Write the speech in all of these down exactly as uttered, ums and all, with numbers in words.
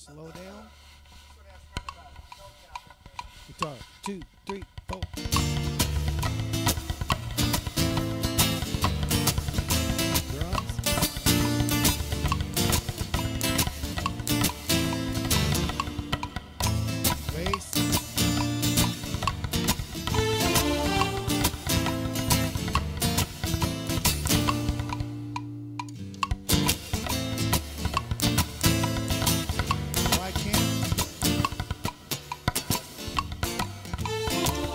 slow down. Guitar, two, three, four. Drums. Bass. Right hand.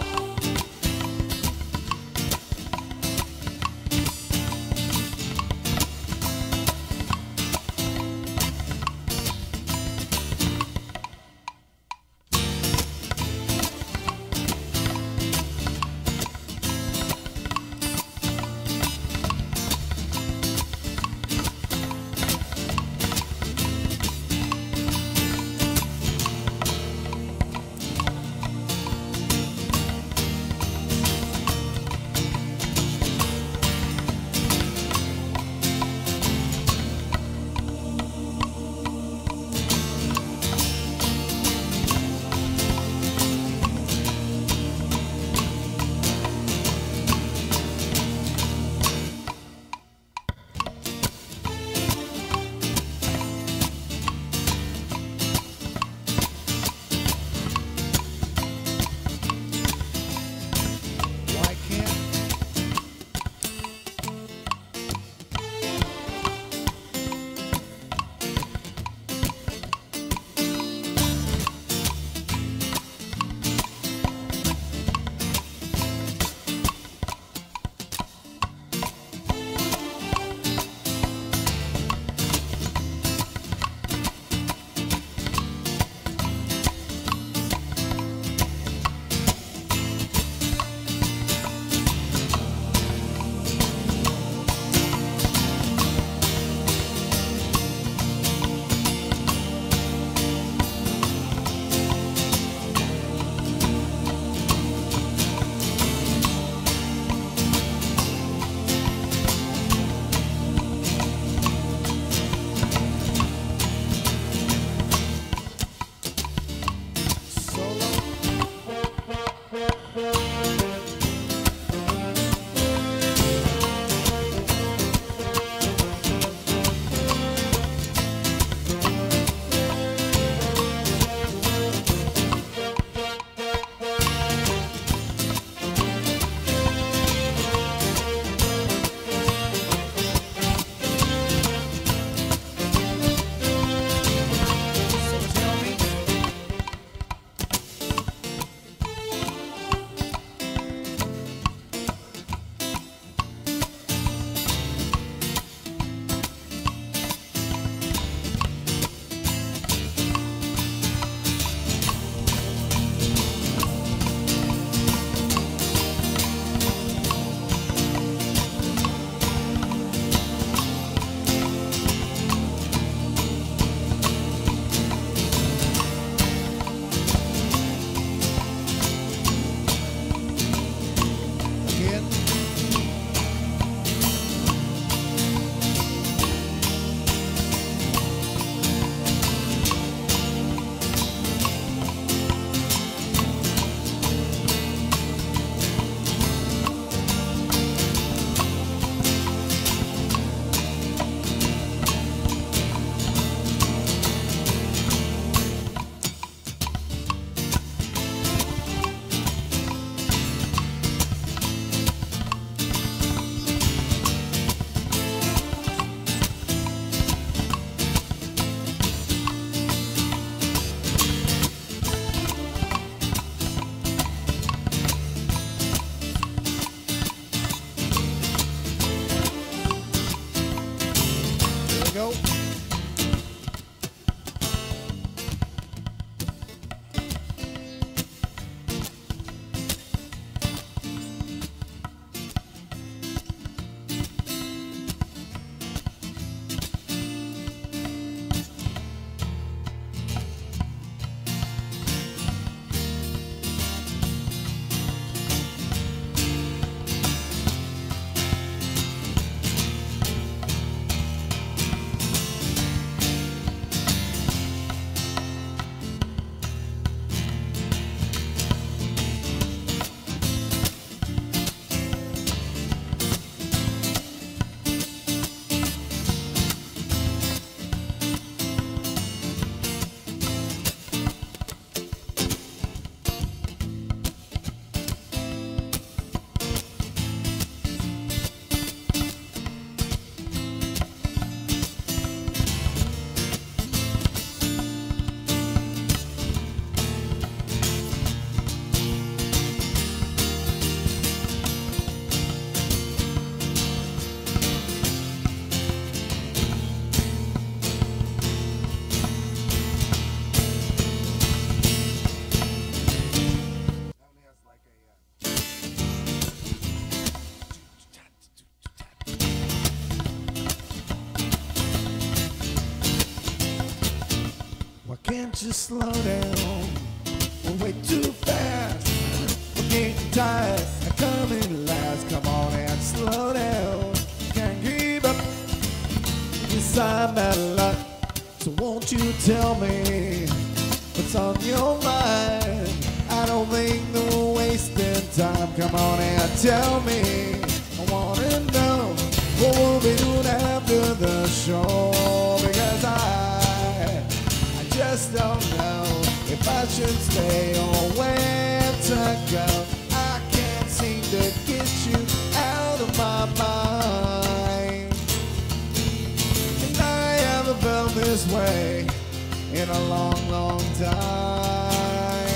Can't you slow down? We're way too fast. We're getting tired of coming last. Come on and slow down. Can't keep up. Yes, I'm out of luck. So won't you tell me what's on your mind? I don't think we're wasting time. Come on and tell me. I wanna know what we'll be doing after the show, because I, I just don't know if I should stay or where to go. I can't seem to get you out of my mind, and I haven't felt this way in a long, long time.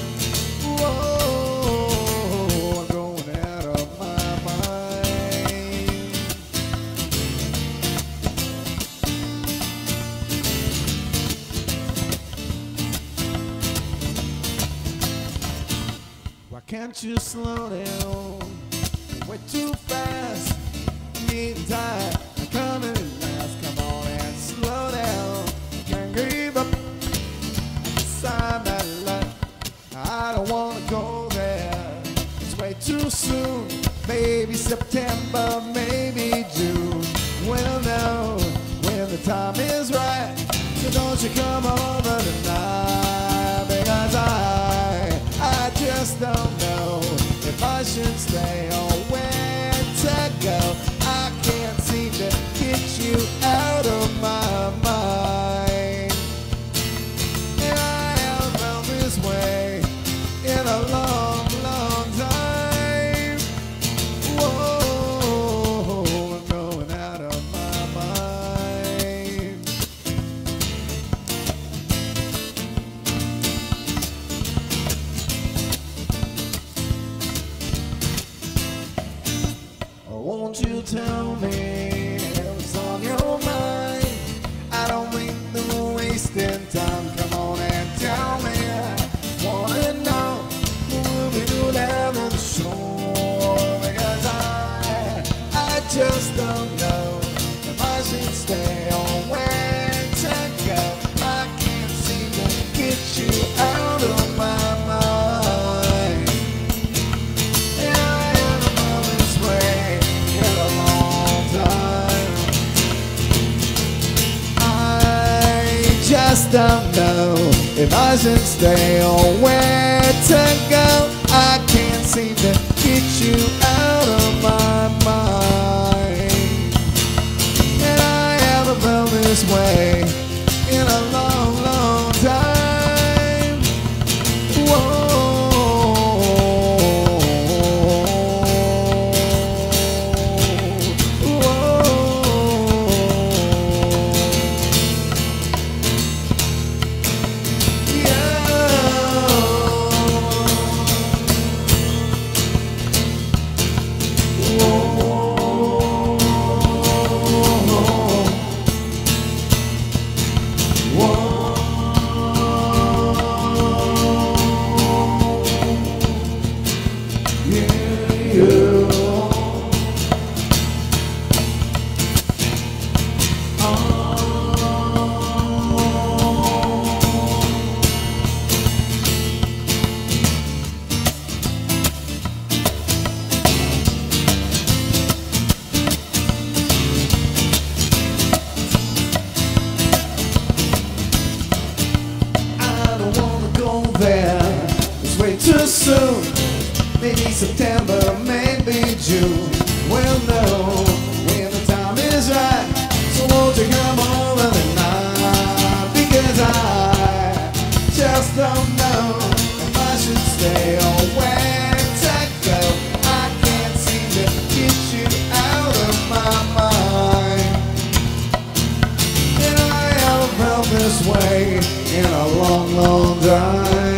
Whoa, I'm going out of my mind. Why can't you slow down? Way too fast. I'm getting tired. I'm coming in last. Come on and slow down. Can't give up. Sign that line. I don't wanna go there. It's way too soon. Maybe September, maybe June. We'll know when the time is right. So don't you come over tonight, because I, I just don't know if I should stay or where to go. I can't seem to get you out of my mind, and I haven't felt this way in a long, long time. Whoa, I'm going out of my mind. Oh, won't you tell me what's on your mind? I don't think that we're wasting time. Come on and tell me. I wanna know what we'll be doing after the show, because I, I just don't know if I should stay or where to go. I can't seem to get you out of my mind, and I haven't felt this way in a long time. I just don't know if I should stay or where to go. I can't seem to get you out of my mind, and I haven't felt this way in a long, long time. Whoa. It's way too soon. Maybe September, maybe June. We'll know when the time is right. So won't you come over tonight, because I just don't know if I should stay or where to go. I can't seem to get you out of my mind, and I haven't felt this way in a long, long time.